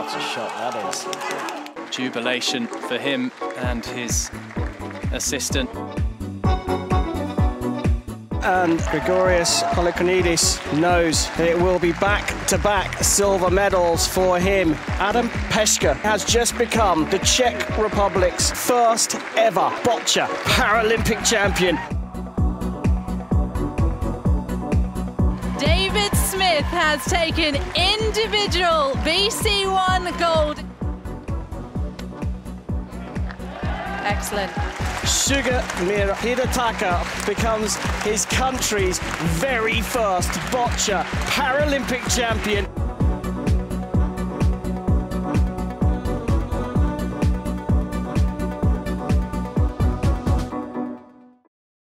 What a shot that is. Jubilation for him and his assistant. And Grigorios Kolokonidis knows that it will be back-to-back silver medals for him. Adam Peška has just become the Czech Republic's first ever Boccia Paralympic champion. David Smith has taken individual BC1 gold. Excellent. Sugimir Hidetaka becomes his country's very first Boccia Paralympic champion.